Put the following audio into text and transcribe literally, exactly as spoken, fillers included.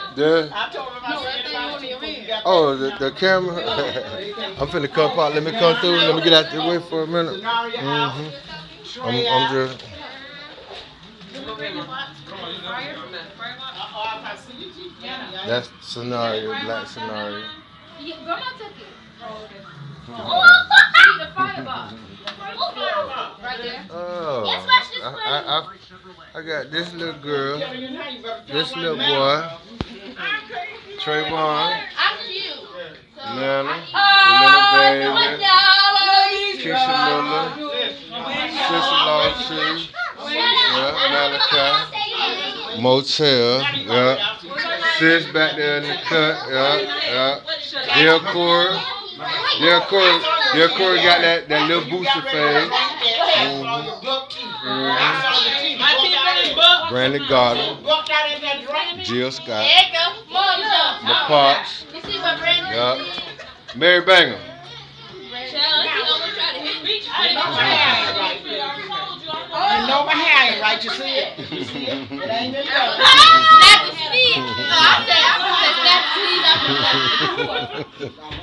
The I told him I said about you when you got oh the, the camera. I'm finna come out. Let me come through. Let me get out the way for a minute. Mm-hmm. I'm, I'm just. That's scenario, black scenario. Yeah, Grandma took it. Oh, okay. Oh, the fireball. Right there. Oh, I, I, I, I got this little girl, this little boy, Trayvon, Nana, the little baby, Keisha Miller, Sister Lawson, yeah, Malachi, Motel, yeah. Sis back there in the cut, yeah, yeah. Dear Corey, Dear Corey, Dear Corey got that, that little booster phase. Mm-hmm. Mm-hmm. Brandon Goddard, Jill Scott, my pops, yeah. Mary Banger. You know my hair ain't right, you see it? You see it? It ain't been done. Snap the speed. No, I said, I said snap the speed. I said snap the speed.